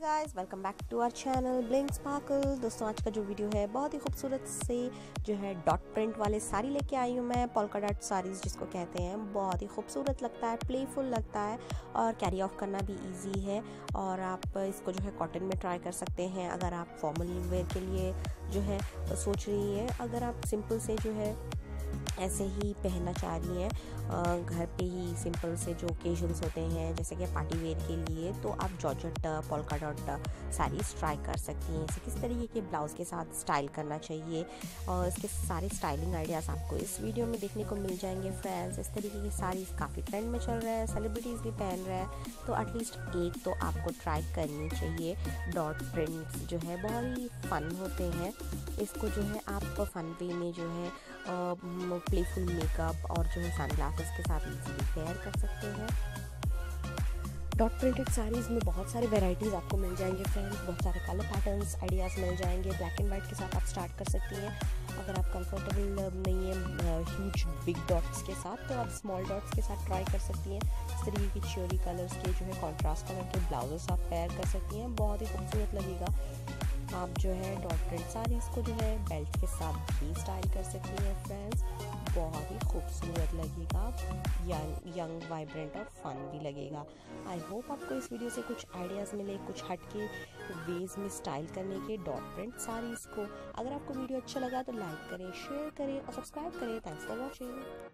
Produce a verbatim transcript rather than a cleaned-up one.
Guys, welcome back to our channel Blink Sparkle. दोस्तों, आज का जो वीडियो है बहुत ही खूबसूरत से जो है डॉट प्रिंट वाले साड़ी लेके आई हूँ मैं। पोल्का डॉट साड़ीज़ जिसको कहते हैं, बहुत ही खूबसूरत लगता है, प्लेफुल लगता है और कैरी ऑफ करना भी इजी है। और आप इसको जो है कॉटन में ट्राई कर सकते हैं अगर आप फॉर्मल वेयर के लिए जो है सोच रही है। अगर आप सिंपल से जो है ऐसे ही पहनना चाह रही हैं घर पे ही सिंपल से जो ओकेजन्स होते हैं जैसे कि पार्टी वेयर के लिए, तो आप georgette polka dot saris try कर सकती हैं। इसे किस तरीके के ब्लाउज़ के साथ स्टाइल करना चाहिए और इसके सारे स्टाइलिंग आइडियाज़ आपको इस वीडियो में देखने को मिल जाएंगे फ्रेंड्स। इस तरीके की साड़ीज़ काफ़ी ट्रेंड में चल रहा है, सेलिब्रिटीज़ भी पहन रहे हैं, तो एटलीस्ट एक तो आपको ट्राई करनी चाहिए। डॉट प्रिंट्स जो है बहुत ही फन होते हैं। इसको जो है आप फन वे में जो है प्लेफुल मेकअप और जो है सनग्लासेस के साथ इजीली पेयर कर सकते हैं। डॉट प्रिंटेड साड़ीज़ में बहुत सारे वेराइटीज़ आपको मिल जाएंगे फ्रेंड्स, बहुत सारे कलर पैटर्न्स आइडियाज़ मिल जाएंगे। ब्लैक एंड वाइट के साथ आप स्टार्ट कर सकती हैं। अगर आप कंफर्टेबल नहीं है ह्यूज बिग डॉट्स के साथ, तो आप स्मॉल डॉट्स के साथ ट्राई कर सकती हैं। इस तरीके की च्योरी कलर्स के जो है कॉन्ट्रास्ट कलर के ब्लाउजेस आप पेयर कर सकती हैं, बहुत ही खूबसूरत लगेगा। आप जो है डॉट प्रिंट साड़ीज़ को जो है बेल्ट के साथ भी स्टाइल कर सकती हैं फ्रेंड्स, बहुत ही खूबसूरत लगेगा, यंग यंग वाइब्रेंट और फन भी लगेगा। आई होप आपको इस वीडियो से कुछ आइडियाज़ मिले, कुछ हटके वेज में स्टाइल करने के डॉट प्रिंट साड़ीज़ को। अगर आपको वीडियो अच्छा लगा तो लाइक करें, शेयर करें और सब्सक्राइब करें। Thanks for watching.